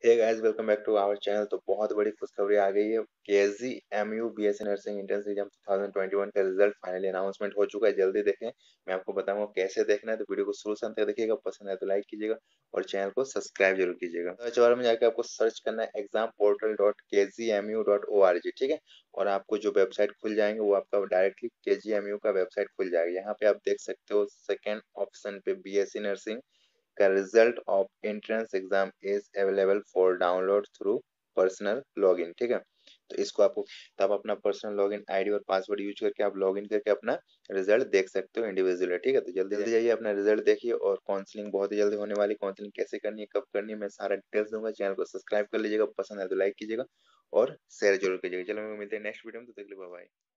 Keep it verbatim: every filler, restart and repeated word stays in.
Hey guys, welcome back to our channel. तो बहुत बड़ी खुशखबरी आ गई है। KG MU BSc nursing entrance exam दो हज़ार इक्कीस का रिजल्ट फाइनली अनाउंसमेंट हो चुका है। जल्दी देखें, मैं आपको बताऊंगा कैसे देखना है। तो वीडियो को शुरू से अंत तक देखिएगा, पसंद है तो लाइक कीजिएगा और चैनल को सब्सक्राइब जरूर कीजिएगा। सर्च बार में जाकर आपको सर्च करना है exam portal dot K G M U dot O R G, ठीक है। और आपको जो वेबसाइट खुल जाएंगे वो आपका directly K G M U का वेबसाइट खुल जाएगा। यहाँ पे आप देख सकते हो सेकेंड ऑप्शन पे बीएससी नर्सिंग का result of entrance exam is available for download through personal login, ठीक है। तो इसको आपको तब अपना पर्सनल लॉगिन आईडी और पासवर्ड यूज करके आप लॉगिन करके अपना रिजल्ट देख सकते हो इंडिविजुअली, ठीक है। तो जल्दी जल्दी जाइए, अपना रिजल्ट देखिए। और काउंसलिंग बहुत ही जल्दी होने वाली। काउंसलिंग कैसे करनी है, कब करनी है, मैं सारा डिटेल्स दूंगा। चैनल को सब्सक्राइब कर लीजिएगा, पसंद है तो लाइक कीजिएगा और शेयर जरूर कीजिएगा। चलो, मिलते हैं नेक्स्ट वीडियो में, तो देख लो, बाय बाय।